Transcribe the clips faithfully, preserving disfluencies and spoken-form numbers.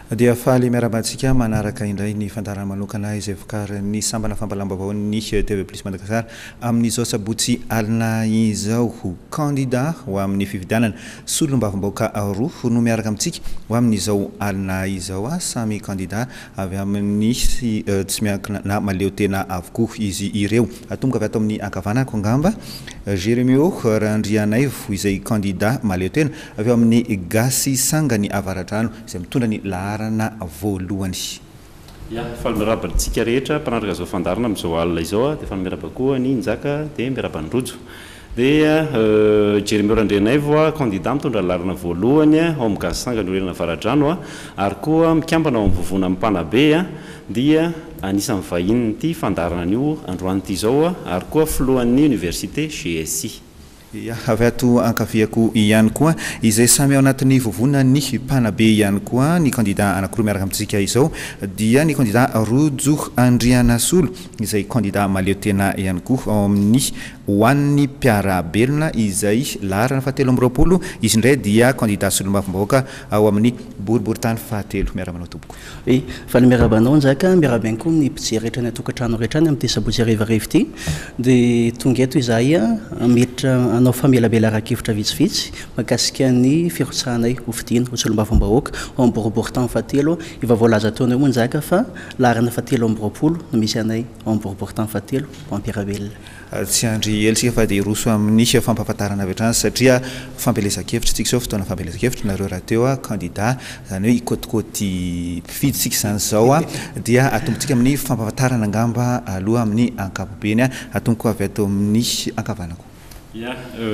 dia faly miarabantsika manaraka indray ny fandarana manokana izay vokarin'ny sambana fampalambabaon'ny T V plus Madagasikara amin'izao sabotsy alina izao candidat ho amin'ny fifidianana solombavam-bahoaka roa no miaraka amintsika ho amin'izao alina izao a samy candidat avy amin'ny tsy miankina na maleo tena avokoa izy ireo atomboka avy ato amin'ny ankavanako angamba Jérémio Randrianaivo izay candidat maleo tena avy amin'ny Gasy Sangany Avaradrano izay mitondra ny laharana voalohany. Ya, falmirabana tsika rehetra mpanaraka zao fandarana amin'izao alina izao dia falmirabana koa ny Nzaka dia mirabana rojo. Dia Jérémio Randrianaivo candidat mitondra laharana voalohany ao amin'ny Gasy Sangany Orena Avaradrano ary koa mikambana ao amin'ny vovona amin'ny Mpanabe dia anisan'ny vahiny ity fandarana an'io androany ity izao ary koa filohan'ny université G S I. Ya, avy ato ankaviako ihany koa izay samy ao anatin'ny vovona ny Mpanabe ihany koa ny candidat anankiroa miaraka amintsika izao dia ny candidat Rojo Andrianasolo izay candidat maleo tena ihany koa ao amin'ny hoan'ny mpiarabelona izay laharana fahatelo amby roapolo izy indray dia candidat solombavam-bahoaka ao amin'ny boriboritany fahatelo miarabanao tompoko. E fa miarabanao Nzaka miarabany koa ny mpijery rehetra ny atokantrano rehetra ny amin'ny sabotsy rehevarevo ity dia tonga eto izahay miditra anao famelabela rakevitra vitsivitsy makasika ny firotsahanay hofidiana ho solombavam-bahoaka ao amin'ny boriboritany fahatelo efa voalaza taona moa Nzaka fa laharana fahatelo amby roapolo no misy anay ao amin'ny boriboritany fahatelo ao amin'ny mpiarabelona. Tsy andry elsika fa dia roso amin'ny fampahafantarana avy hatrany satria fampelezan-kevitra tsika izao fotoana fampelezan-kevitra nareo raha teo candidat zany hoe ikôtikôty mpifidy zany zao dia atombotsika amin'ny fampahafantarana angamba aloha amin'ny ankapobeny atomboka avy ato amin'ny ankavanako. Ya,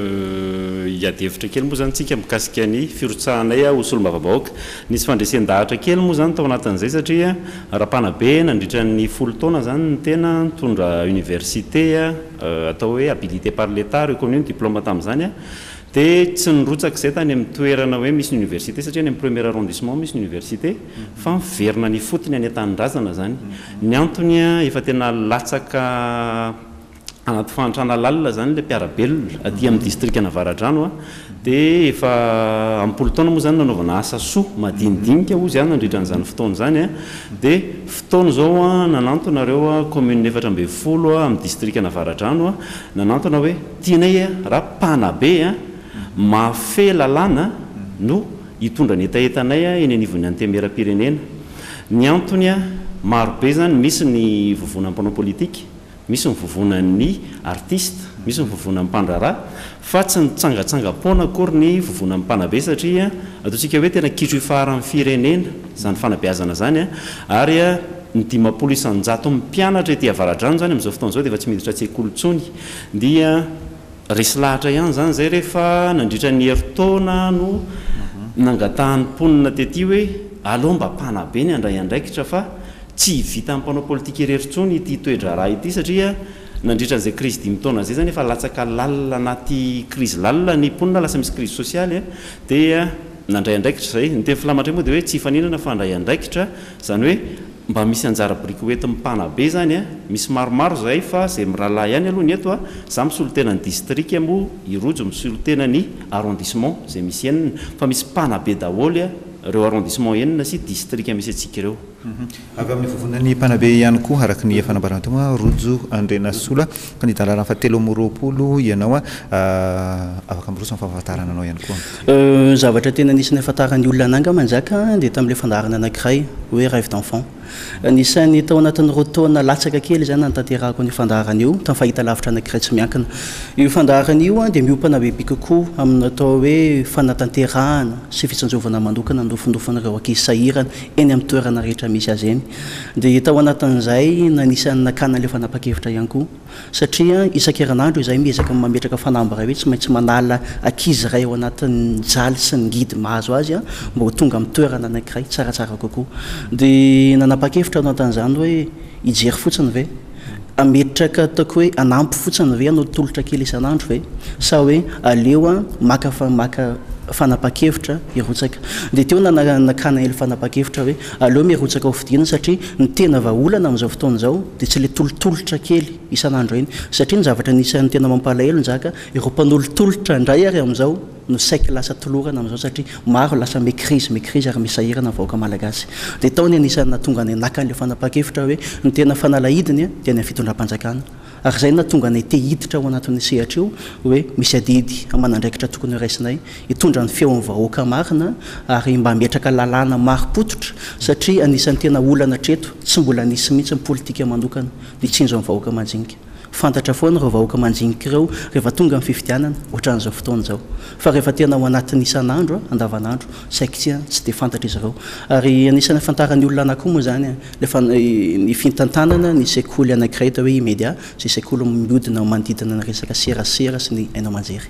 iadevitra kely moa zany tsika mikasika ny firotsahanay ho solombavam-bahoaka nisy fandresendahatra kely moa zany tao anatin'izay satria raha-Mpanabe nandritra ny folo taona zany ny tena nitondra université atao hoe habilité par l'état reconnu diplôme tamin'izany dia tsy nirotsaka izay tany amin'ny toerana hoe misy université satria ny amin'ny premier arrondissement misy université fa miverina ny fotony any an-tanindrazana zany ny antony efa tena latsaka anaty fahantrana lalina zany le mpiarabelona aty amin'ny district Avaradrano dia efa ampolo taona moa zany nanaovana asa soa madinidinika ozy any nandritra an'izany fotoana zany dia fotoana zao nanantonareo commune efatra ambin'ny folo amin'ny district Avaradrano nanantona hoe tianay raha-Mpanabe mahafehy lalàna no hitondra ny etaetanay eny anivon'ny antemera-pirenena. Ny antony marobe zany misy ny vovona mpanao politika, misy ny vovonan'ny artiste, misy ny vovonan'ny mpandrarà fa tsy nitsangatsangam-poana akory ny vovonan'ny Mpanabe satria ataontsika hoe tena kitro ifaharan'ny firenena zany fanabeazana zany ary ny dimampolo isan-jato mpianatra ety Avaradrano zany amin'izao fotoana izao dia efa tsy miditra an-tsekoly intsony dia resy lahatra ihany zany zay rehefa nandritra ny herintaona no nangatahan'ny mponina tety hoe aleo mba Mpanabe ny andray andraikitra fa tsy vita amin'ny mpanao politika irery-tsony ity toedra raha ity satria nandritra an'izay crise dimy taona zay zany efa latsaka lalina anaty crise lalina ny mponina lasa misy crise socialy dia nandray andraikitra zay ny teny filamatra moa dia hoe tsy hifaninana fa andray andraikitra zany hoe mba misy anjara biriky hoentin'ny Mpanabe zany misy maromaro zay fa zay mirahalahy ihany aloha ny eto za misolo tenany district moa irojo misolo tenany arrondissement zay misy enina fa misy Mpanabe daholy reo arrondissement enina sy district misy atsika ireo. Avy amin'ny vovonan'ny Mpanabe ihany koa araka ny fanambarana teo Rojo Andrianasolo candidat laharana fahatelo amby roapolo ianao afaka miroso amin'ny fahafantarana anao ihany koa. Zavatra tena anisany ahafantarany olona ananga Manjaka dia tamin'ilay fandarana anankiray hoe rêve d'enfant. Anisany tao anatin'ny roa taona latsaka kely zany natanterahako ny fandarana io tamin'ny fahita lavitra anankiray tsy miankina. Io fandarana io dia miopana bebe kokoa amin'ny atao hoe fanatanterahana sy fitsanjovana manokana ndofondofon'ireo ankizy sahirana eny amin'ny toerana rehetra misy azy eny. Dia tao anatin'izay nanisany nakana ilay fanapa-kevitra ihany koa satria isan-kerinandro izahay miezaka mametraka fanambara hoe tsy maintsy manala ankizy iray ao anatin'ny jaly sy ny gidy mahazo azy mba ho tonga amin'ny toerana anankiray tsaratsara kokoa. Dia nanapa-kevitra ao anatin'izany hoe hijery fotsiny ve ametraka ataoko hoe anampy fotsiny ve anao tolotra kely isan'andro ve sa hoe aleo maka fa maka fanapa-kevitra irotsaka dia teo nanakana ely fanapa-kevitra hoe aleo mirotsaka ao fidina satria ny tena vaolana amin'izao fotoana izao dia tsy le tolotolotra kely isan'andro iny satria ny zavatra nisan'ny tena mampalahelo njaka ireo mpanolotolotra indray ary amin'izao no saika lasa tolorana amin'izao satria maro lasa mécrise mécrise ary misahirana vahoaka malagasy dia taony anisan'ny natonga ny nakan'ilay fanapa-kevitra hoe ny tena fanalahidiny dia ny fitondram-panjakana ary zay natonga ny te hiditra ao anatin'ny sehatra io hoe misy adidy amanandraikitra tokony raisinay hitondra ny feo amin'ny vahoaka marina ary mba metraka lalàna maro-pototra satria anisan'ny tena olana treto tsy mbola nisy mihitsy ny politika manokana nitsinjo amin'ny vahoaka manjinika fantatra foana reo vahoaka manjinika ireo rehefa tonga amin'ny fifidianana ohatran'izao fotoana izao fa rehefa tena ao anatin'ny isan'andro andavanandro saikitsia tsy dia fantatra izy ireo ary anisan'ny fantarany olona anakoa moa zany lefa ny fitantanana ny sekoly anankiray atao hoe imédia zay sekoly miodina manodidina ny resaka serasera sy ny hainao manjery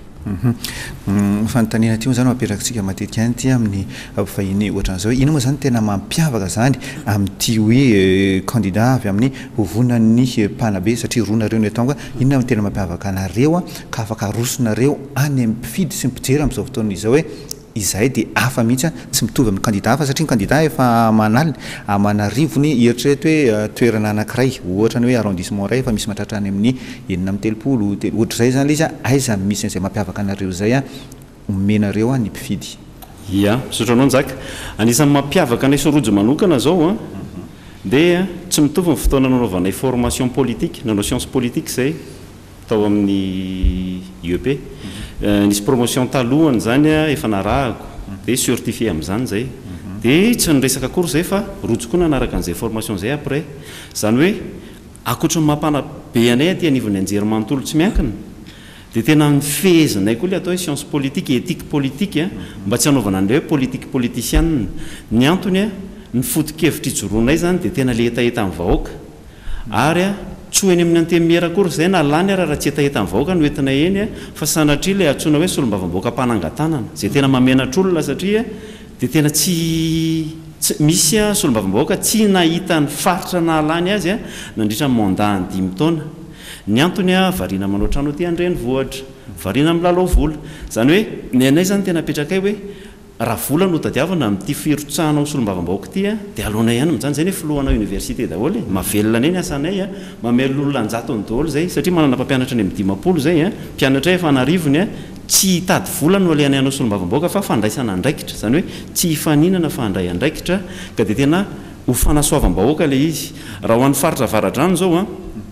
fanontaniana ty moa zany mampiarakantsika matetika any ty amin'ny mpivahiny ohatran'izao ino moa zany tena mampiavaka zany amin'ity hoe candidat avy amin'ny hovonan'ny mpanabe satria ronareo ny tonga inona tena mampiavaka anareo ka afaka arosonareo any amin'ny mpifidy sy mipijery amin'izao fotoana izao hoe izay dia hafa mihitsy tsy mitovy amin'ny candidat hafa satria ny candidat efa manaly manarivony eritrereto hoe toerana anankiray ohatra ny hoe arrondissement ray efa misy mahatratra any amin'ny enina amin'ny telopolo ohatra zay zany le izy aiza misy an'izay mampiavaka anareo zay a omenareo a ny mpifidy ia sotranao njaka anisan'ny mampiavaka anay sorojo manokana zao a dia tsy mitovy ny fotoana nanaovanay formation politique nanao science politique zay tao amin'ny U E P nisy promotion talohany zany a efa narahako dia certifié amin'izany zay dia tsy nyresaka kory zay fa rojo koa nanaraka an'izay formation zay après zany hoe akoatra ny mampana be anay aty anivon'ny anjery manontolo tsy miankina dia tena mifehezinay koa le atao hoe science politique éthique politique a mba tsy hanaovana an'ilay hoe politique politicienne ny antony a ny foto-kevitra ijoroanay zany dia tena le etaeta amin'ny vahoaka ary a tsy hoeny amin'ny antemera kory zay na lany ara raha tsy etaeta amin'ny vahoaka no entina eny a fa sanatria le atsoina hoe solombavam-bahoaka mpanangatanana zay tena mamenatr'olona satria dia tena tsy misy a solombavam-bahoaka tsy nahita ny faritra na lany azy a nandritra ny mandany dimy taona ny antony a variana manao trano ty andreny vohatra variana milalao vola zany hoe ny anay zany tena apetrakay hoe raha vola no tadiavana amin'ity firotsahanao solombavam-bahoaka ty a dia alonay ihany mijany zay ny filohana université daholo mavelona any eny asanay a mamelo olona anjato ny daholo zay satria manana mpampianatra any amin'ny dimapolo zay a mpianatra efa narivony a tsy hitady vola no alehanay anao solombavam-bahoaka fa fandraisana andraikitra zany hoe tsy hifaninana fa handray andraikitra ka dia tena ho fanasoavam-bahoaka le izy raha ho an'ny faritra varadrano zao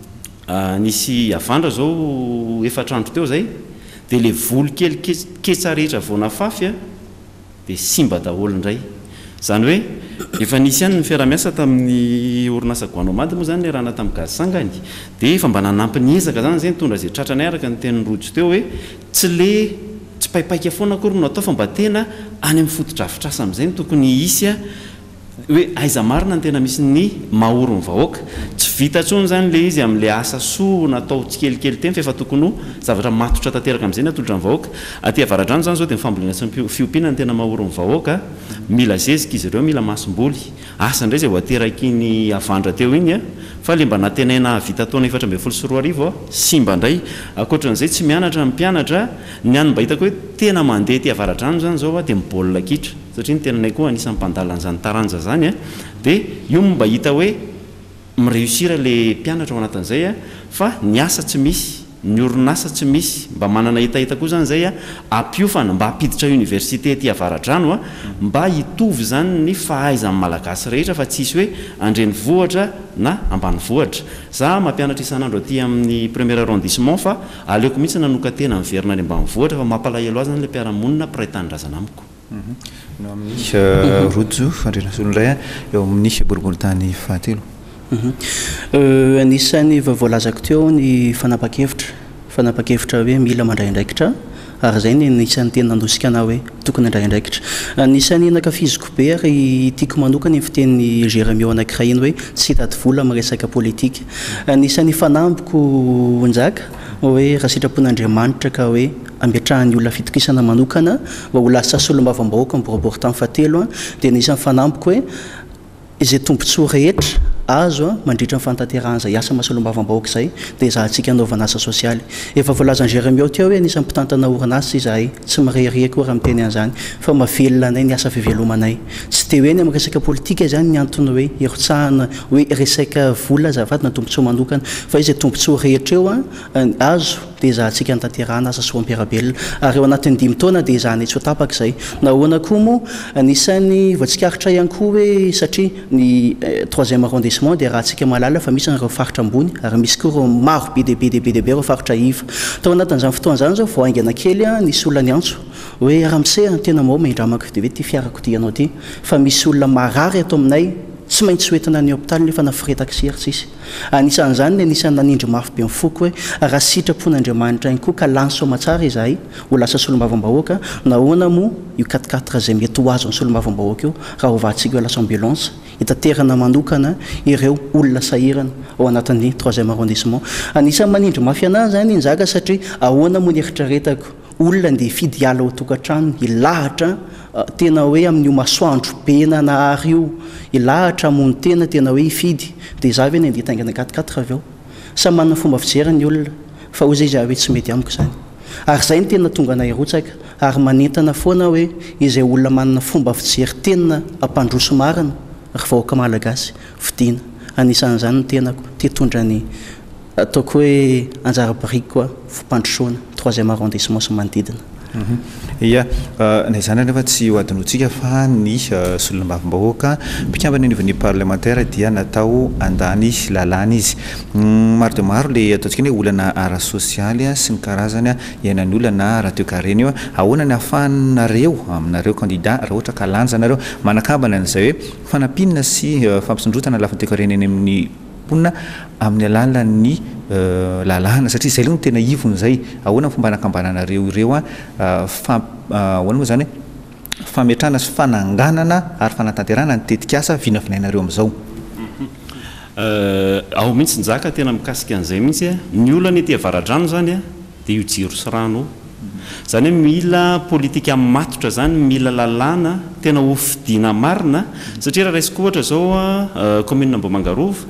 a nisy avandra zao efatrandro teo zay dia le volo kely ketsa rehetra voanafafy a dia simba daholo indray zany hoe efa nisy ihany ny fiaramiasa tamin'ny orinasa goanomady moa zany rahana tamin'ny gazsangany dia efa mba nanampy ny ezaka zany zay nitondra zay tratranay araka ny tenin'ny rojo teo hoe tsy le tsy paipaika foana akory no atao fa mba tena any amin'ny fotodrafitrasa amin'izay ny tokony hisy a hoe aiza marina ny tena misy ny mahoro ny vahoaka tsy vita tsony zany le izy amin'le asa soa natao tsy kelikely teny fa efa tokony zavatra matotra tanteraka amin'izay ny atolotra ny vahoaka aty avaradrano zany zao dia mifambolena sy fiompiana ny tena mahoro ny vahoaka mila zezika izy ireo mila masom-boly asa indray zay ho ateraky ny avandra teo iny a fa le mba natenaina vita taona efatra ambin'ny folo sy roa arivo a simba indray akoatran'izay tsy mianatra ny mpianatra ny any mba hitako hoe tena mandeha ty avaradrano zany zao a dia mibaolina kitra satria ny tenanay koa anisan'ny mpandalan'izany taranja zany a dia io mba hita hoe mireusira le mpianatra ao anatin'izay a fa ny asa tsy misy ny orinasa tsy misy mba manana hitahita koa zany zay a ampiofana mba hampiditra université ty avaradrano a mba hitovy zany ny fahaizan'ny malagasy rehetra fa tsisy hoe andreny vohatra na ambany vohatra za mampianatra isan'andro aty amin'ny premier arrondissement fa aleoko mihitsy nanoka tena miverina any ambany vohatra fa mampalahelo azy zany le mpiaramonina mpiray-tanindrazana amiko no amin'ny rojo fandrenasolondray a eo amin'ny boriboritany fahatelo anisan'ny voalazako teo ny fanapa-kevitra fanapa-kevitra hoe mila mandray andraikitra ary zay ny nisan'ny tena nandosika anao hoe tokony andray andraikitra nisan'ny nakafiziko be ary tiako manokana ny fiteny Jérémie anankiray iny hoe tsy hitady vola amin'ny resaka politika nisan'ny fanambiko njaka hoe raha sitrapon'Andriamanitra ka hoe ambiatrahan'ny olona fitokisana manokana mba ho lasa solombavam-bahoaka ny boribory tamin'ny fahatelo a dia nisan'ny fanambiko hoe izay tombontsoa rehetra azo a mandritra nyfantaterahana zay asa mahasolom-bavam-bahoaka zay dia zahantsika anaovana asa sosialy efa voalazany Jeremia teo hoe nisy mpitantana orinasa izahay tsy mirehire koa raha miteny an'izany fa mavelona anay ny asa fivelomanay tsy dia hoe ny amin'ny resaka politika zany ny antony hoe hirotsahana hoe resaka vola zavady na tombontsoa manokana fa izy tombontsoa rehetra eo a azo dia zahantsika nytanterahana asa soam-piarabelona ary eo anatin'ny dimy taona dia zahanay tsy ho tapaka izay nahoana koa moa anisan'ny voatsikaritra ihany koa hoe satria ny troisième arrondissement dia raha antsika malala fa misy nyreo faritra ambony ary misy koa reo maro be dia be dia be dia be reo faritra iva tao anatin'izany fotoan'izany zao vao aingana kely a nisy olona ny antso hoe ramse tena mao maindramako dia hoe ty fiarako ty ianao ty fa misy olona marary ato aminay tsy maintsy hoentina ny hôpitaly nefa nafiretaka sery tsisy anisan'izany ny anisan'ny nanindry mafy be mifoko hoe raha sitrapon'Andriamanitra ihany koa ka lany soma tsara izahay ho lasa solombavam-bahoaka nahoana moa io quatre-quatre zay mety ho azo ny solombavam-bahoaka io raha hovatsika eo lasa ambulance hitaterana manokana ireo olona sahirana ao anatin'ny troisième arrondissement anisan'ny manindry mafy anazy zany nizaka satria ahoana moa ny eritreretako olona ndia fidy ala ho tokantrano ilahatra tena hoe amin'io masoandro bena nahary io ilahatra amony tena tena hoe ifidy dia za ve ny andeha taingana quatre-quatre avy eo samy manana fomba fijerany ny olona fa ho zay izy hoe tsy mety amiko zany ary zay ny tena tonga anay rotsaka ary manentana foana hoe izay olona manana fomba fijery tena ampandroso marina ary vahoaka malagasy fidiana anisan'izany ny tenako tetondra ny ataoko hoe anjara biriky koa fimpandrosoana troisième arrondissement sy manodidina ia na izany nefa tsy ho adinotsika fa ny solombavam-bahoaka mpikambana nivony parlementaire dia natao andany lalàna izy maro dia maro le ataontsika hoe olana ara sosialy sy ny karazany iainany olana raha teo kareny io ahoana ny ahafahanareo aminareo candidat raha ohatra ka lanjanareo manakambana an'izay hoe fanampinana sy fampisondrotana lafiny teo kareny eny amin'ny ponina amin'ny alalan'ny lalàna satria zay aloha no tena ivony zay ahoana fomba anakambananareo ireo a fa ahoana moa zany hoe fametrahana sy fananganana ary fanatanterahana ny tetikasa vinavinainareo amin'izao ao mihitsy njaka tena mikasika an'izay mihitsy a ny olana ety avaradrano zany a dia io jiro sy rano zany hoe mila politika matotra zany mila lalàna tena ho fidiana marina satria raha raisiko ohatra zao a commune Ambohimangarova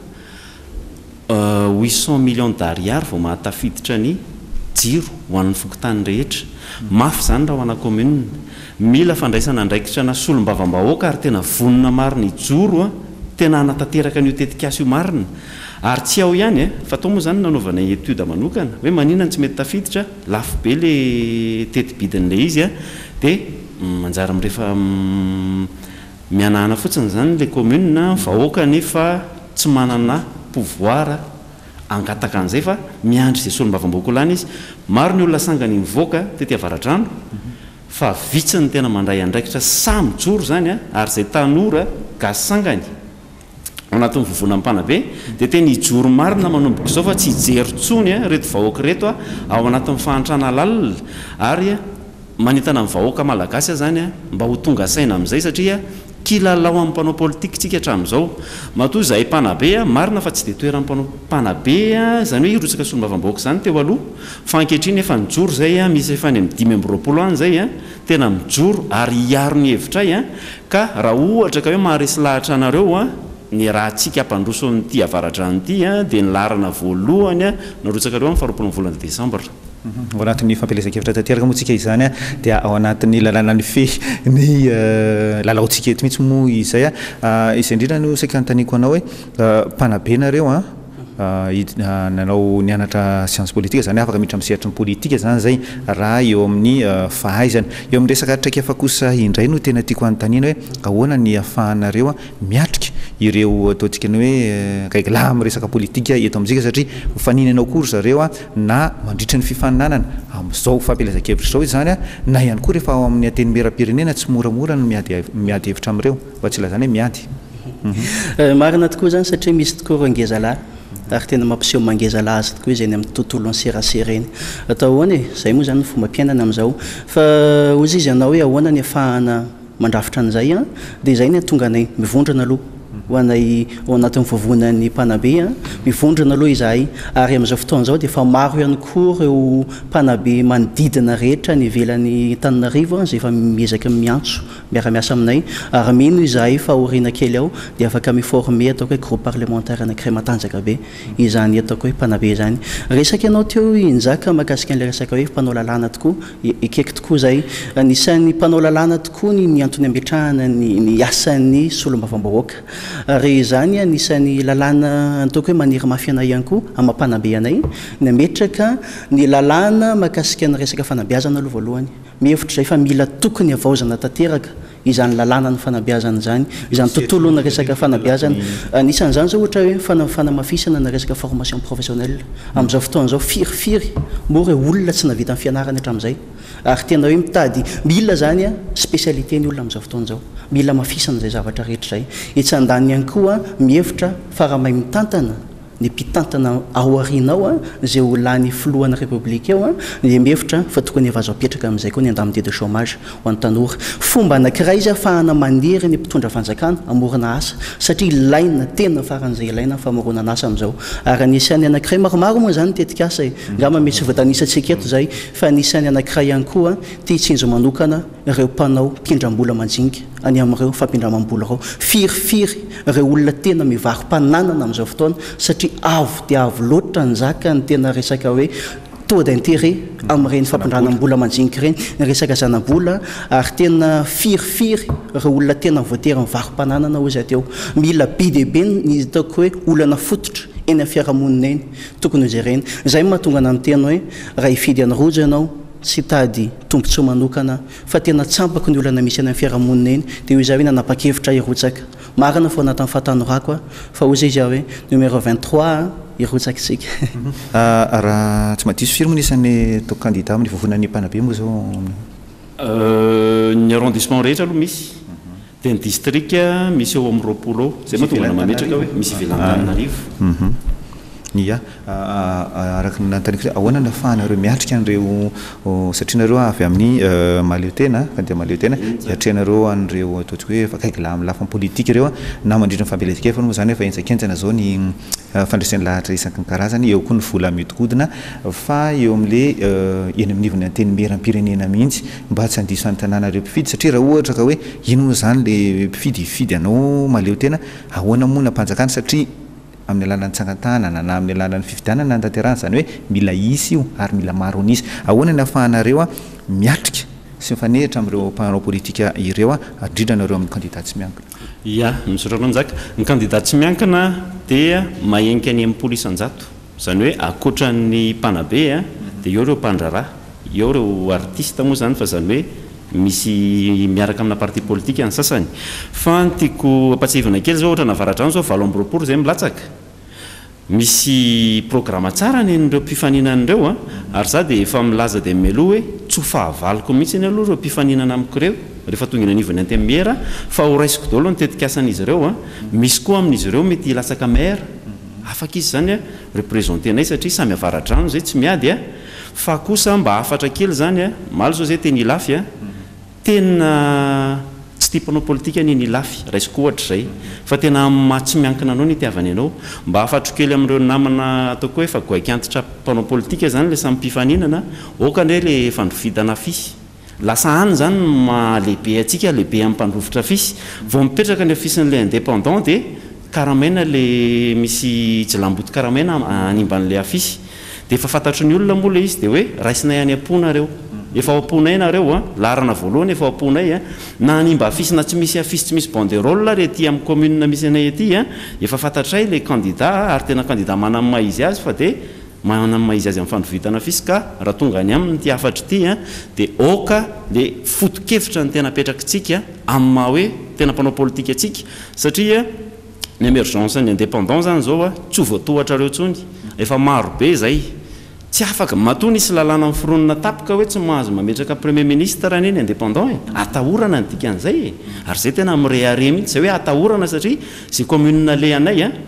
huit cent millions d'ariary vao mahatafiditra ny jiro ho an'ny fokotany rehetra mafy zany raha ho ana commune mila fandraisana ndraikitra na solombavam-bahoaka ary tena vonona marina ijoro a tena anatanteraka an'io tetikasa io marina ary tsy ao ihany e fa tao moa zany nanaovana etude manokana hoe maninona tsy mety tafiditra lafo be le tetibidin'le izy a dia manjary mirehefa mianahana fotsiny zany le commune vahoaka nefa tsy manana pouvoir angataka an'izay fa miandry izay solombavam-bahoaka ho lany izy maro ny olona sangany mivoaka tety avaradrano fa vitsy ny tena mandray andraikitra samy joro zany a ary izay tanora gasy sangany ao anatin'ny vovona ampanabe dia tena ijoro marina manomboka izao fa tsy hijery tsony a reto vahoaka reto a ao anatin'ny fahantrana lalina ary manentana amin'ny vahoaka malagasy zany a mba ho tonga saina amin'izay satria kilalao amin'ny mpanao politika tsika hatramin'izao matoa izahay mpanabe a marina fa tsy dia toeran'ny mpanabe a zany hoe irotsaka solombavam-bahoaka zany teo aloha fa ankehitriny efa mijoro zay a misy efa any amin'ny dimy amby roapolo any zay a tena mijoro ary hiaro ny hevitray a ka raha ohatra ka hoe maharesy lahatra anareo a ny raha tsika ampandroso n'ity avaradranoity a dia nylarana voalohany a narotsaka reo amin'ny faharoapolo ny volana desambra ao anatin'ny fampelezan-kevitra tanteraka moa tsika izany a dia ao anatin'ny lalàna ny fe ny lalaontsika eto mihitsy moa izay a izay indrindra no saika antaniko anao hoe mpanabe nareo a nanao nianatra science politique zany afaka miditra amin'ny sehatry ny politika zany zay raha eo amin'ny fahaizana eo amin'ny resaka traikefa kosa indray no tena tiako anontaniana hoe ahoana ny ahafahanareo miatrika ireo ataontsika ny hoe kaikla amin'ny resaka politika eto amintsika satria faninanao kory zareo a na mandritra ny fifaninanana amin'izao fampelezan-kevitra zao izy zany a na ihany koa rehefa ao amin'ny ateny mera-pirenena tsy moramora no miady miady hevitra amin'ireo fa tsy lazany hoe miady marina tokoa zany satria misy tokoa ro angezalahy ary tena mampiseho mangeza lazy tokoa izy any amin'ny tontolo ny serasera eny atao ahoana e zay moa zany ny fomba mpiainana amin'izao fa ozy izy ianao hoe ahoana ny ahafahana mandrafitra an'izay a dia izay ny tonga anay mivondrana aloha ho anay ao anatin'ny vovonan'ny mpanabe a mivondrona aloha izahay ary amin'izao fotoana zao dia efa maro ihany koa ireo mpanabe manodidina rehetra ny ivelan'ny Tananarivo izay efa miezaka miantso miara-miasa aminay ary mino izahay fa aoriana kely ao dia afaka miforme ataoko hoe groupe parlementaire anankiray matanjaka be izany ataoko hoe mpanabe izany resaka ianao teo injaka mahakasika an'ilay resaka hoe mpanao lalàna tokoa ekeko tokoa zay anisan'ny mpanao lalàna tokoa ny miantony ambetrahana ny ny asan'ny solombavam-bahoaka ary izany anisan'ny lalàna ataoko hoe maniry mafianay ihany koa amam-panabe anay ny ametraka ny lalàna mahakasika ny resaka fanabeazana aloha voalohany mihevitra zay fa mila tokony avaozana tanteraka izany lalàna ny fanabeazana zany izany tontolo na resaka fanabeazana anisan'izany zao ohatra hoe fana fanamafisana na resaka formation professionnelle amin'izao fotoana zao firifiry mora olona tsy navita ny fianarana hatramin'izay ary tena hoe mitady mila zany a spécialité ny olona amin'izao fotoana zao mila mafisana zay zavatra rehetra zay itsandany ihany koa mihevitra fa raha mahay mitantana ny mpitantana ao arinao a zay olany filohana république eo a dia mihevitra fa tokony efa azo apetraka amin'izay koa ny andamide de chômage ho an'ny tanora fomba anankiray izy ahafahana maniry ny mpitondra fanjakana amorona asa satria ilaina tena faran'izay ilaina famorona asa amin'izao ary anisan'ny anankiray maromaro moa zany tetika asa e ngamba mety sy voatanisantsika eto zay fa anisan'ny anankiray ihany koa tia hitsinjo manokana ireo mpanao mpindram-bola manjinika any amin'ireo fampindramam-bola reo firifiry ireo olona tena mivarim-pananana amin'izao fotoana satria avo dia avo loatra ny zaka ny tena resaka hoe taux d'intérêt amin'ireny fampindranam-bola manjinika ireny ny resaka zanam-bola ary tena firifiry ireo olona tena voatery mivarim-pananana hozy ateo mila be dia be ny ataoko hoe olana fototra eny amin'ny fiarahamonina eny tokony hozy ireny izay mahatonga ana amin'ny tena hoe raha hifidy any rojo ianao tsy tady tombontsoa manokana fa tena tsampako ny olana misy any amin'ny fiarahamonina eny dia hoy izaho hoe nanapa-kevitra irotsaka marina fo anatin'ny fahatanorako fa hoy zay izaho hoe numéro vingt-trois irotsaka isika raha tsy madiso firy moa nisan'ny tao candidat amin'ny vovonan'ny mpanabe moa zao ny arrondissement rehetra aloha misy dia ny district misy eo amin'ny roapolo eo zay mahatonga na mametraka hoe misy ivelan-Antananarivo ia araka nantaniky ahoana nafahanareo miatrika an'ireo satria nareo avy amin'ny maleo tena fandeha maleo tena hiatrehanareo an'ireo ataontsika hoe fakaiky la amin'ny lafiny politika ireo na mandritra ny fambeletsikefana moa zany efa entsakentsana zao ny fandraisan'ny lahatra isaky karazany eo koa ny vola miodikodina fa eo amin'le eny amin'ivony anteny meram-pirenena mihitsy mba tsy handiso any tanànareo mpifidy satria raha ohatra ka hoe ino zany le mpifidy ifidy anao maleo tena ahoana moa nampanjakana satria amin'ny alalany tsangatanana na amin'ny alalany fifidianana nantanterahana zany hoe mila isy io ary mila maro nisy ahoana ny afahanareo a miatrika sy mifanehitra amin'ireo mpanao politika ireo a adridranareo amin'ny candidat tsy miankina ia misaotra anao njaka ny candidat tsy miankina dia mahenika any amin'ny polisy anjato zany hoe akoatran'ny mpanabe a dia eo ireo mpandraraha eo ireo artiste moa zany fa zany hoe misy miaraka amina parti politika ny sasany fa tiako ampatsivana kely zao ohatra navaratra zao valo amby roapolo zay milatsaka misy programme tsara ny ireo mpifaninan'ireo a ary za dia efa milaza dia mimeloha hoe tsy ho fahavaliko mihitsy ny aloha ireo mpifaninana amiko ireo rehefa tonga ny anivony antemmiera fa ho raisiko daholo ny tetikasan'izy ireo a misy koa amin'izy ireo mety hilatsaka maire afaka izy zany a représentenay satria samy avaratrano zay tsy miady a fa kosa mba afatra kely zany a malo zao zay teny ilafy a tena tsy tipanao politika ny nilafy raisiko ohatra zay fa tena matsy miankina anao ny tiavany anao mba afatro kely amin'ireo namana ataoko hoe fa goaikantitra mpanao politika zany le samy mpifaninana okandre le fandrofidana fisy lasa any zany malehibe atsika lehibe amin'ny mpandrofotra fisy vao mipetraka ny afisin'le indépendant dia karamaina le misy jilamboty karamaina animban'le afisy dia efa fantatro ny olona moa le izy dia hoe raisinay any am-pona reo efa amponay nareo a larana voalohany efa amponay a na animba afisina tsy misy afisy tsy misy banderole re ty amin'ny commune misy anay aty a efa fantatray le candidat ary tena candidat manamy maizy azy fa dia manamy maizy azy amin'ny fandrovitana afisy ka raha tonga any aminy ty afatra ity a dia oka le foto-kevitra ny tena apetrakytsika amin'ny maha hoe tena mpanao politika atsika satria ny émergence ny indépendant zany zao a tsy ho voatohatra reo tsony efa maro be zay tsy afaka matoa nisy lalàna amin'ny fironina tapoka hoe tsy mahazo mametraka premier ministre ny eny indépendant e atahorana ny dikan'izay e ary zay tena mireare mihitsy zay hoe atahorana satria zay commune le anay a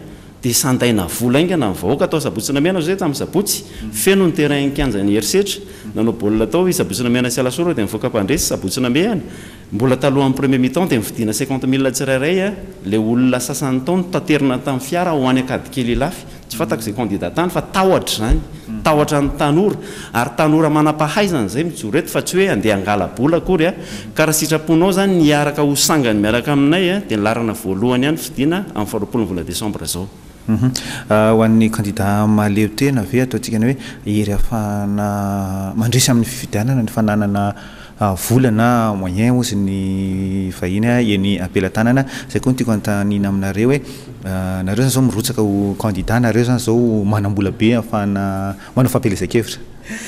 dia sandaina vola ingana ny vahoaka atao sabotsina miana zay tamin'ny sabotsy feno ny terrain-kianjany herisetra nanao baolina tao izy sabotsina miana sy alasora dia mivoaka mpandresy sabotsina miany mbola talohan'ny premier mi-temps dia mividiana cinquante mille tsirairay a le olona sasany taona taterina tamin'ny fiara ho any akady kely lafy tsy fantako izay candidat tany fa tahotra zany tahotra ny tanora ary tanora manam-pahaizana zay mijoreto fa tsy hoe andeha angala bola akory a ka raha sitraponao zany niaraka ho sangany miaraka aminay a dia nilarana voalohany ihany fidiana amin'ny faharoapolo vola desambra zao ho an'ny candidat maleo tena ve ataontsika hoe hery ahafahana mandresy amin'ny fifidianana ny fananana vola na moyen ozy ny vahiny a eny ampelatanana zay koa nytiako antanina aminareo hoe nareo zany zao mirotsaka ho candidat nareo zany zao manambola be ahafahana manao fampelezan-kevitra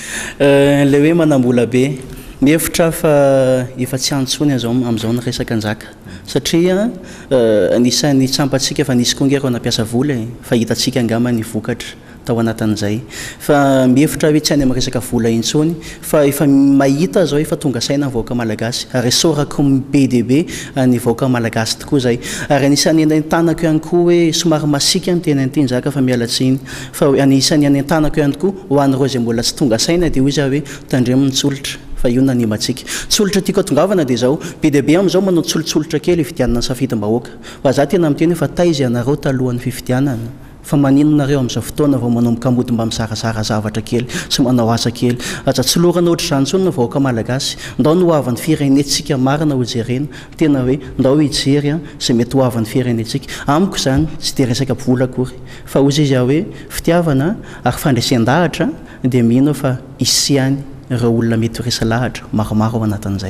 le hoe manambola be mihevitra fa efa tsy antsony zao amin'izao ny resaka anjaka satria nisan'ny tsampatsika fa nisy koa ngereo nampiasa vola fa hitantsika angama ny vokatra tao anatin'izay fa mihevitra hoe tsy any amin'ny resaka vola intsony fa efa mahita zao efa tonga saina ny vahoaka malagasy ary sorako be dia be ny vahoaka malagasy tokoa zay ary anisan'ny any an-tanako ihany koa hoe somary masika ny tena ty njaka fa mialatsiny fa anisan'ny any an-tanako ihany koa ho an'ireo zay mbola tsy tonga saina dia hoy izy hoe tandremony tsolotra fa io nanimatsika tsolotra tiako atongavana dia zao be dia be amin'izao manao tsolotsolotra kely fifidianana ny safidim-bahoaka fa za tena miteny fa taizy ianareo talohan'ny fifidianana fa maninonareo amin'izao fotoana vao manomboka mody mba mizarazara zavatra kely sy manao asa kely aza tsy lorana ohatra zany tsony ny vahoaka malagasy ndao no hoavan'ny firenentsika marina ho jerena tena hoe ndao hijery a zay mety hoavan'ny firenentsika amiko zany tsy dia resaka vola akory fa ozy izy hoe fitiavana ary fandraisan-dahatra dia mino fa isiany ireo olona mety resa lahatra maromaro ao anatin'izay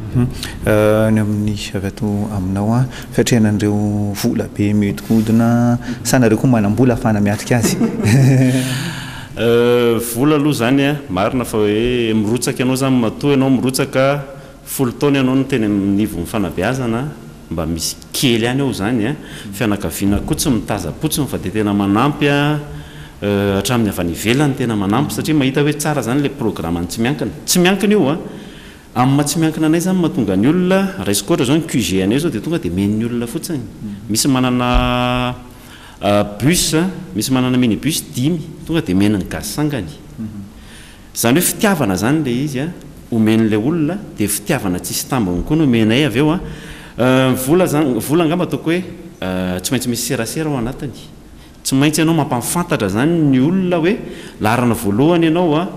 ny amin'ny avy ato aminao a fiatrehanan'ireo vola be mihodinkodina sanareo koa manambola ahafahana miatrika azy vola aloha zany a marina fa hoe mirotsaka ianao zany matoa ianao mirotsaka folo taona ianao no teny nivo ny fanabeazana mba misy kely ihany ao zany a fianakaviana koa tsy mitaza potsiny fa dia tena manampy a hatramin'ny avy any ivelany tena manampy satria mahita hoe tsara zany le programme tsy miankina tsy miankina io a amin'ny maha tsy miankina anay zany mahatonga ny olona raisiko ohatra zao ny Q G anay zao dia tonga dia men'ny olona fotsiny misy manana bus misy manana minibus dimy tonga dia meniny gaz sangany zany hoe fitiavana zany le izy a omen'le olona dia fitiavana tsisy tambiny koa no omenay avy eo a vola zany vola angamba ataoko hoe tsy maintsy misy serasera ao anatiny tsy maintsy ianao mampafantatra zany ny olona hoe larana voalohany ianao a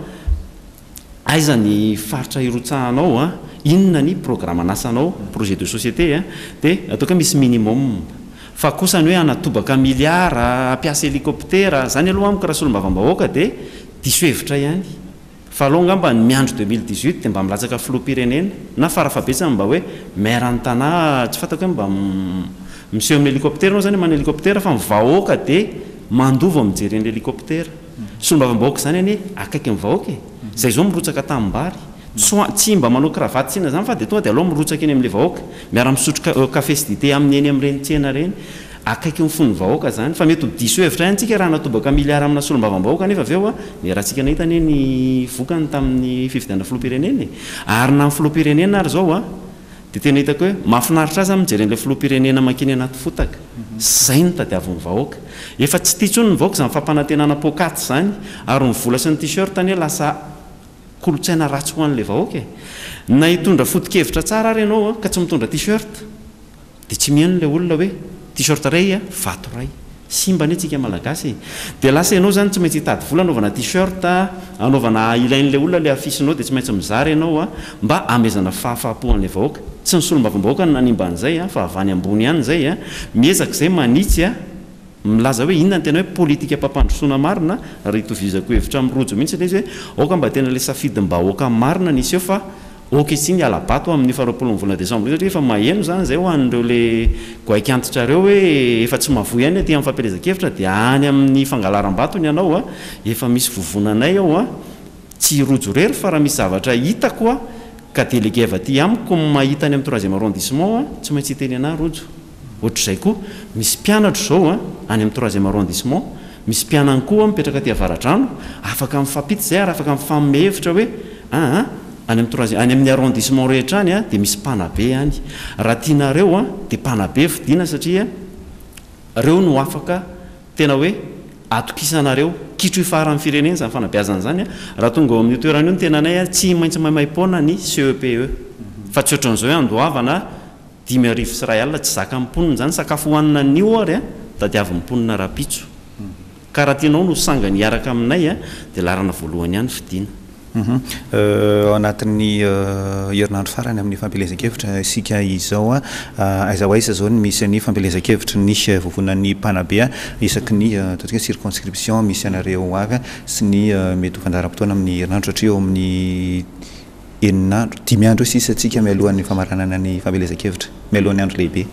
aiza ny faritra irotsahanao a inona ny programme anasanao projet de société a dia ataoko hoe misy minimum fa kosa ny hoe anatobaka miliara ampiasa hélicoptère zany aloha amiko raha solombavam-bahoaka dia diso hevitra ihany fa aloha ngamba ny miandro deux mille dix-huit dia mba milatsaka filoha-pirenena na farafabetsany mba hoe maire an-tanà tsy fantako hoe mba miseho amin'ny hélicoptère anao zany mana hélicoptère fa mivahoaka dia mandova mijery ny hélicoptère solombavam-bahoaka zany any akaiky ny vahoaka e zay zao mirotsaka tamin'bary tsy mba manao cravaty tsina zany fa dia tonga dia aloha mirotsaka eny amin'ilay vahoaka miara misotro café sy dité amin'ny eny amin'ireny tsena reny akaiky ny fony vahoaka zany fa mety ho diso hevitra ihany tsika raha natobaka miliara amina solombavam-bahoaka nefa avy eo a ny rahantsika nahitany ny vokany tamin'ny fifidianana filoha-pirenena ary na ny filoha-pirenena ary zao a dia tena hitako hoe mahafinaritra azy mijery an'ilay filoha-pirenena makeny anaty fotaka zay no tadiavin'ny vahoaka efa tsy tia tsony ny vahoaka zany fampanantenana pokaty zany ary ny vola sy ny t-shirt any lasa kolotsaina ratsy ho an'ilay vahoaka e na hitondra foto-kevitra tsara ary ianao a ka tsy mitondra t-shirt dia tsy mihaino ilay olona hoe t-shirt ray a vato ray simba ny tsika malagasy dia lasa ianao zany tsy maintsy hitady vola anaovana t-shirt anaovana ilain'ilay olona le afisinao dia tsy maintsy mizary ianao a mba amezana fahafahapoan'ilay vahoaka tsy ny solombavam-bahoaka ny nanimba an'izay a fa avany ambony ihany zay a miezaka izay manitsy a milaza hoe inona ny tena hoe politika mpampandrosoana marina raha hitovizako hevitra mirojo mihitsy le izy hoe aoka mba tena le safidim-bahoaka marina nisy eo fa oka tsy ny alabato amin'ny faharoapolo volana desambra satria efa maheno zany zay ho an'ireo le goaiky antitrareo hoe efa tsy mahavoy ihany aty amin'ny fampelezan-kevitra dia any amin'ny fangalaram-batony ianao a efa misy vovonanay ao a tsy rojo rery fa raha misy zavatra hitako a ka délégué avy aty amiko mahita any amin'ny troisième arrondissement a tsy maintsy hiteny ana rojo ohatr'izay koa misy mpianatra zao a any amin'ny troisième arrondissement misy mpianany koa mipetraka aty avaradrano afaka mifampity zay ary afaka mifamme hevitra hoe aa any amin'ny troisième any amin'ny arrondissement rehetra any a dia misy mpanabe any raha tianareo a dia mpanabe fidina satria reo no afaka tena hoe atokisanareo kitro ifara amin'ny firenena zany fanabeazana zany a raha tonga eo amin'ny toerana io ny tena anay a tsy maintsy maimaimpona ny C E P E fa tsy ohatran'izao hoe andoavana dimy arivo sy ray alina tsy zaka mimponina zany sakafo hohanina nio ary a da diavy mimponina rapitso ka raha tianao no sangany hiaraka aminay a dia larana voalohany ihany fidiana. Ao anatin'ny herinandro farany amin'ny fampelezan-kevitra isika izao a aiza ho aiza zao ny misy ny fampelezan-kevitra nisy vovonan'ny mpanabe isaky ny ataontsika circonscription misy anareo avy sy ny mety ho fandaharam-potoana amin'ny herinandro satria eo amin'ny eninandro dimy andro sisa atsika mialohan'ny famaranana ny fampelezan-kevitra mialohan'ny andro lehibe.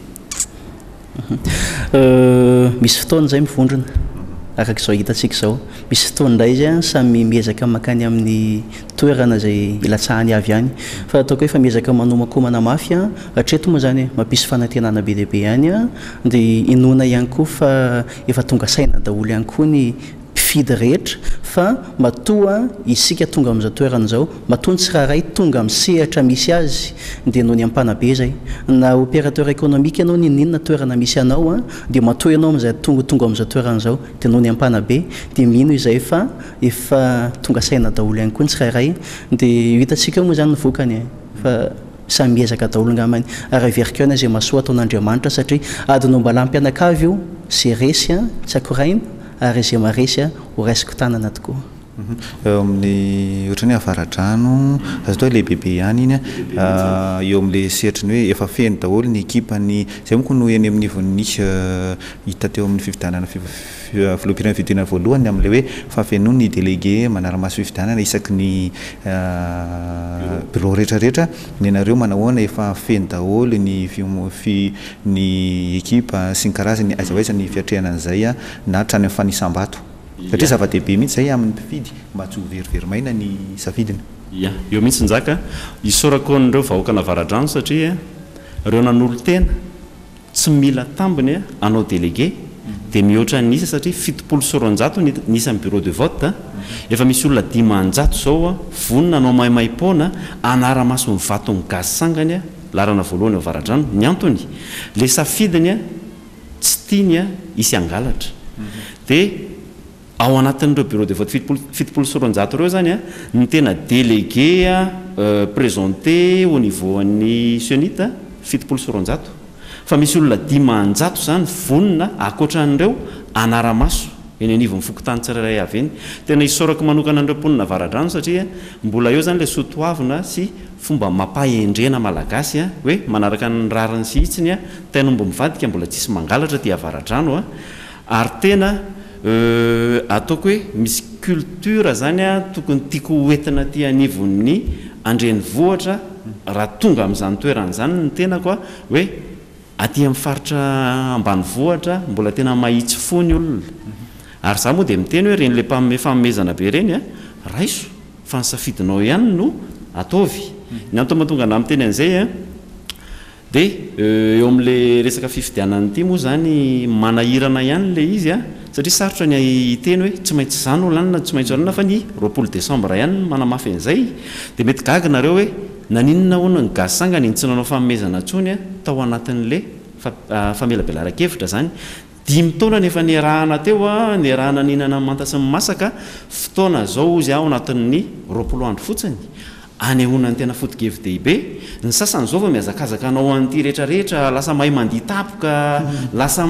Misy fotoana zay mivondrona arak'izao hitantsika zao misy fotoana indray izy a samy miezaka makany amin'ny toerana zay ilatsahany avy ihany fa ataoko hoe fa miezaka manomakomana mafy a hatreto moa zany mampisy fanantenana be dehibe ihany a dia inona ihany koa fa efa tonga saina daholo ihany koa ny mpifidy rehetra fa matoa isika tonga amin'izao toerana zao matoa ny tsirairay tonga amin'ny sehatra misy azy dia noho ny ampanabe zay na opérateur économique ianao ny ninona toerana misy anao a dia matoa ianao amin'izay tonga tonga amin'izao toerana zao dia noho ny ampanabe dia mino izay fa efa tonga saina daholo ihany koa ny tsirairay dia hitantsika moa zany ny vokany fa samy miezaka daholo ngamany ary averiko ihany zay masoa ataon'Andriamanitra satria adino mba lampianakavy io zay resy a tsy akoraina ary zay maresy a ho raisiko tanana tokoa. Eo amin'ny ohatrany avaradrano azo atao lehibebe ihany iny a eo amin'le sehatrany hoe efa feno daholo ny ekipany zay moa koa no eny amin'ny vonisy hita teo amin'ny fifidianana filoham-pirenena fidiana voalohany amin'le hoe fafeno ny délégué manara-maso fifidianana isaky ny bureau rehetrarehetra ny anareo manahoana efa feno daholo ny ny ekipa sy ny karazany aiza ho aiza ny fiatrehana an'izay a na hatrany amin'ny fanisam-bato satria zava-dehibe mihitsy zay amin'ny mpifidy mba tsy ho veriverymaina ny safidiny. Ya eo mihitsy njaka isorako an'ireo vahoaka navaradrano satria ireo nanolo tena tsy mila tambiny a anao délégué dia mihoatra nisa satria fitopolo sy roanjato nisa amin'ny bureau de vote efa misy olona dimanjato zao a vonona anao maimaimpona anara-maso mivato ny gazy sangany a larana voalohany avaradrano ny antony le safidiny a tsy tiany a isy angalatra dia ao anatin'ireo bureau de vote fitopolo sy roanjato ireo zany a ny tena délégué a présenté au niveau an'ny sionita fitopolo sy roanjato fa misy olona dimanjato zany vonona akoatran'ireo anara-maso eny anivo mifokotany tsirairay avy eny tena isorako manokana an'ireo mponina varadrano satria mbola eo zany le sotoavina sy fomba mampahendrena malagasy a hoe manaraka ny rariny sy hitsiny a tainombo mivadika mbola tsisy mangalatra ty avaradrano a ary tena ataoko hoe misy culture zany a tokony tiako hoentina ty anivon'ny andreny vohatra raha tonga amin'izany toerana zany ny tena koa hoe aty amin'ny faritra ambany vohatra mbola tena mahitsy fony olona ary za moa dia miteny hoe reny le fanomezana be reny a raiso fa ny safidinao ihany no ataovy ny antomatonga na miteny an'izay a dia eo amin'le resaka fifidianany ity moa zany manahirana ihany le izy a satria sarotra ny iteny hoe tsy maintsy zany olanina tsy maintsy olana fa ny roapolo décembre ihany manamafy an'izay dia mety gaga nareo hoe naninona hoana ny gazy sangany ny tsy nanao fanomezana ntsony a tao anatin'le famelabelara-kevitra zany dimy taona nefa niarahana teo a niarahana ninana manta sy ny masaka fotoana zao izy ao anatin'ny roapolo andro fotsiny anehoana ny tena foto-kevy dehibe ny sasany zao fa miazakazaka anao an'ity rehetrarehetra lasa mahay mandiha tapoka lasa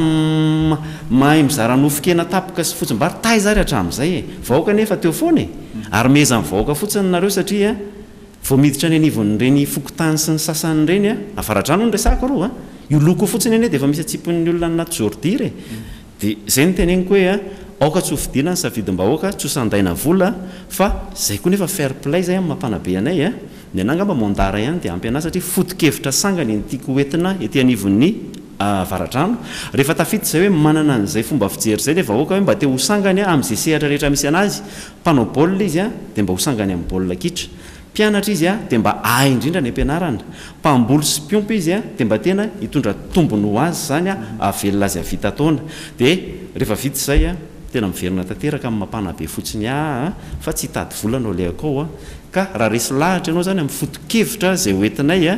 mahay mizara nofokena tapoka sy fotsim-bary tay zary hatramin'izay e vahoaka nefa teo foana e ary meza ny vahoaka fotsiny nareo satria vao miditra ny anivon'ny reny fokotany sy ny sasany reny a avaradrano ny resako roa a io loko fotsiny eny dia efa misy atsipon'ny olona anaty jordir e dia zay ny teneniko hoe a aoka tsy hofidiana ny safidim-bahoaka tsy ho sandaina vola fa zay koa nefa fair play zay mampanabe anay a ny anangamba mandara ihany dia ampy anazy satria foto-kevitra sangany ny tiako hoentina ety anivon'ny avaradrano rehefa tafity zay hoe manana an'izay fomba fijery zay le vahoaka hoe mba te ho sangany a amin'izay sehatra rehetra misy anazy mpanao baolina izy a dia mba ho sangany amin'ny baolina kitra mpianatra izy a dia mba ahay indrindra ny ampianarana mpamboly sy mpiompo izy a dia mba tena hitondra tombony ho azy zany a avelona azy avita taona dia rehefa vita zay a tena miverina tanteraka amin'ny mampanabe fotsiny a fa tsy hitady volana o le akao a ka raha resy lahatra ianao zany amin'ny foto-kevitra zay hoentinay a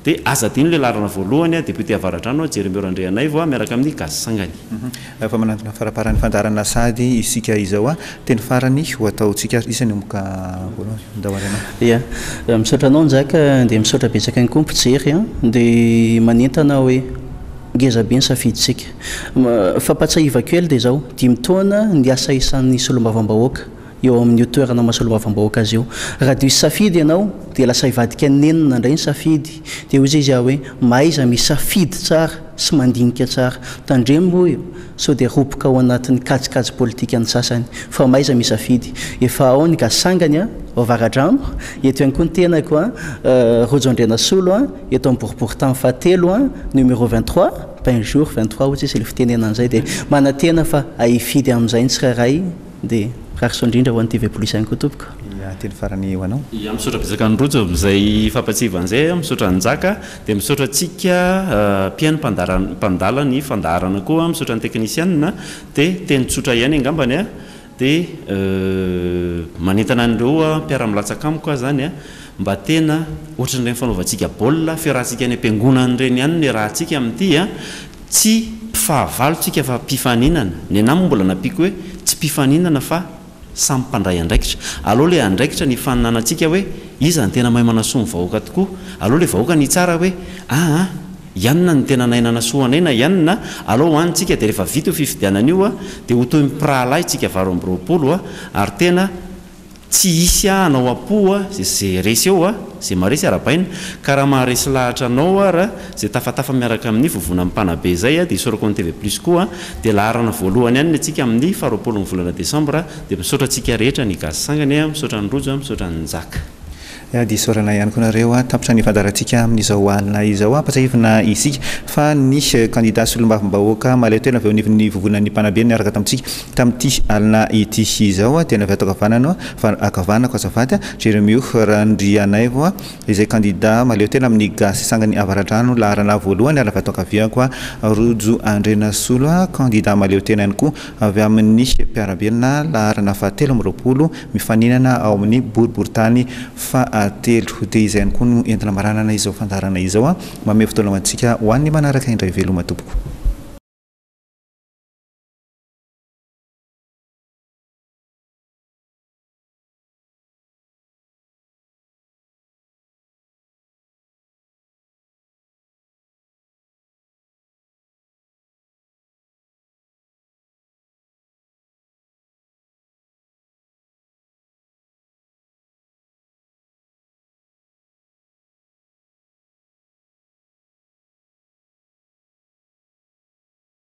dia azadino le larana voalohany a député avaratrano Jeremio Randrianay vo miaraka amin'ny gasy sangany fa manantona faraparany fandarana sady isika izao a teny farany ho ataontsika isany moka voalohany ndawarana ia misaotra anao njaka dia misaotra betsaka ny kompijery a dia manentana hoe ngeza be ny safiditsika fampatsahiva kely dia zao dimy taona ny asa isan'ny solombavambahoaka eo amin'ny toerana mahasolombavambahoaka azy io raha dia isy safidy ianao dia lasa hivadika nenina indray ny safidy dia hoy izy izy hoe maiza misafidy tsara sy mandinika tsara tandremo io sao dia ropoka ao anatin'ny kajikajy politika ny sasany fa maiza misafidy efa ao ny gasangany a avaradrano eto ihany koa ny tenako a Rojo Andrianasolo a eto amin'ny boriboritany fahatelo a numéro vingt-trois pain jour vingt-trois ohatsy izy le fitenena an'izay dia manantena fa ahifidy amin'izay ny tsirairay dia rahaso indrindra ho an'ny T V plus ihany koa tompoko teny farany ho anao ia misaotra betsaka ny rojo izay fampatsivan'izay misaotra njaka dia misaotra antsika mpiaino mpandala ny fandarana koa misaotra ny teknisianina dia teny tsotra ihany angambany a dia manentana an'ireo mpiara-milatsaka amiko a zany a mba tena ohatran'ireny fanaovantsika baolina fiarahantsika any am-piangonan'ireny ihany ny rahantsika amin'ity a tsy mpifahavalontsika fa mpifaninana ny anaminy mbola napiako hoe tsy mpifaninana fa samy mpandray andraikitra aloha le andraikitra ny faninanantsika hoe iza ny tena mahay manasoa ny vahoaka tokoa aloha le vahoaka ny tsara hoe aa ianina ny tena nahy nanasoa anay na ianina aloha hoanitsika dia rehefa vita io fifidianana io a dia ho toy mipirahalahy tsika varo amby roapolo a ary tena tsy isy a anao apo a zay resy eo a zay maharesy arabaina ka raha maharesy lahatra anao a raha zay tafatafa miaraka amin'ny vovona mpanabe zay a dia isorako ny T V plus koa dia laharana voalohany ihany atsika amin'ny faharoapolo ny volana desambra dia misaotra antsika rehetra ny gasy sangany a misaotra ny rojo a misaotra ny njaka dia isaorana ihany koa nareo a tapitra ny fandarantsika amin'izao alina izao a ampatsahivina isika fa ny candidat solombavambahoaka maleo tena avy eo nivon'ny vovonan'ny mpanabe niaraka tamintsika tamin'ity alina ity izao a tena avy ato akavanana fa akavanako azafady a Jeremio Randrianay vo a izay candidat maleo tena amin'ny gasy sangany avaradrano laharana voalohany ary avy ato akaviako a Rojo Andrianasolo a candidat maleo tena ihany koa avy amin'ny mpiarabelona laharana fahatelo amby roapolo mifaninana ao amin'ny boriboritany fa telo dia izay ihany koa no entina maranana izao fandarana izao a mameo fotoana antsika ho an'ny manaraka indray veloma tompoko